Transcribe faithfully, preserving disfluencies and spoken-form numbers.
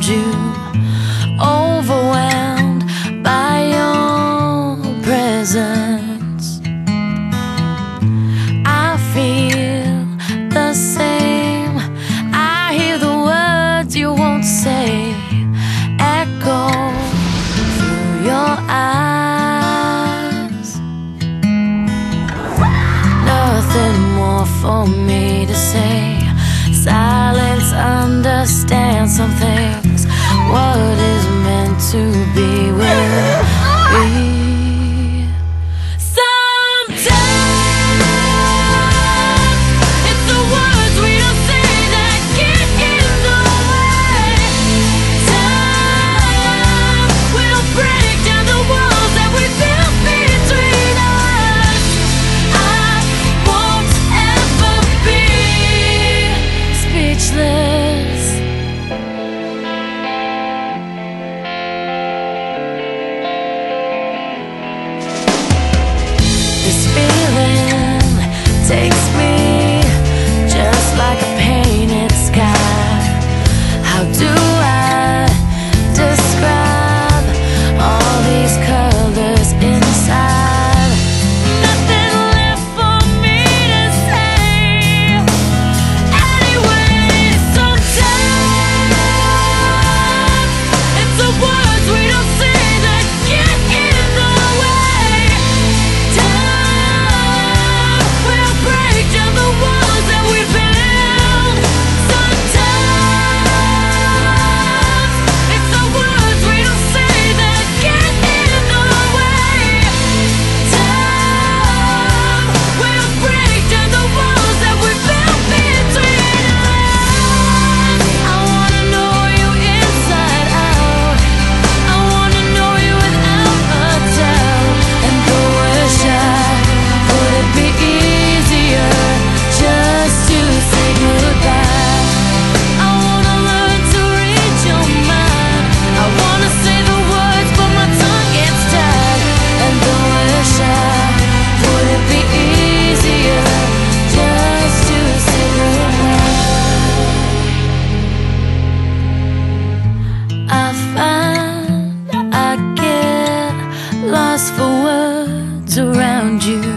around you, overwhelmed by your presence. I feel the same. I hear the words you won't say echo through your eyes. Nothing more for me to say. Silence understands some things. What is meant to be will be. This feeling takes me just like a painted sky. How do I describe all these colors inside? Nothing left for me to say. Anyway, sometimes it's the words we don't say that get in the way. For words around you.